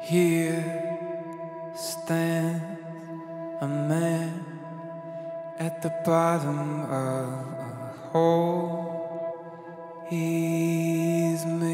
Here stands a man at the bottom of a hole. He's